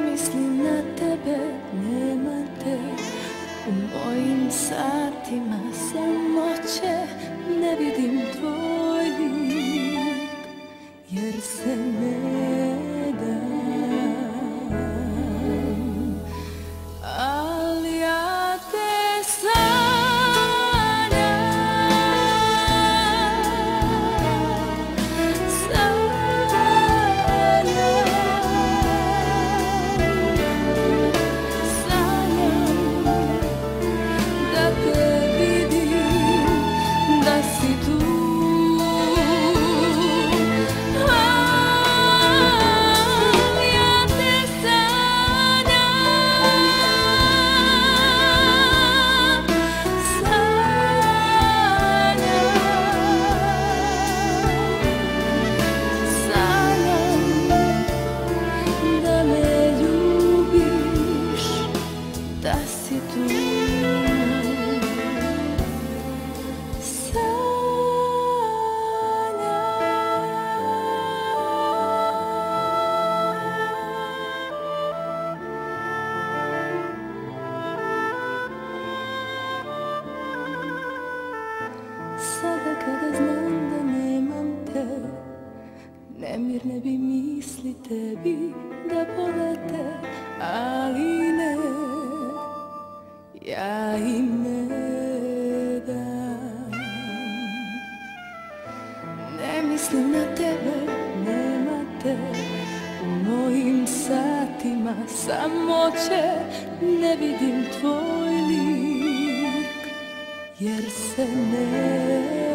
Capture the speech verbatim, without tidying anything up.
mislim na tebe, nema te. U mojim satima samoće ne vidim tvoj lik, jer se ne dam. Ali ja te sanjam, sanjam, sanjam da te vidim, da si tu. Da si tu. Sada kada znam da nemam te, nemirne bi misli tebi da polete, ali ne, ja im ne dam. Ne mislim na tebe, nema te. U mojim satima samoće ne vidim tvoj lik, jer se ne